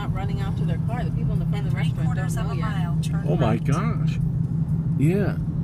not running out to their car. The people in the front of the restaurant don't know yet. Oh my gosh. Yeah.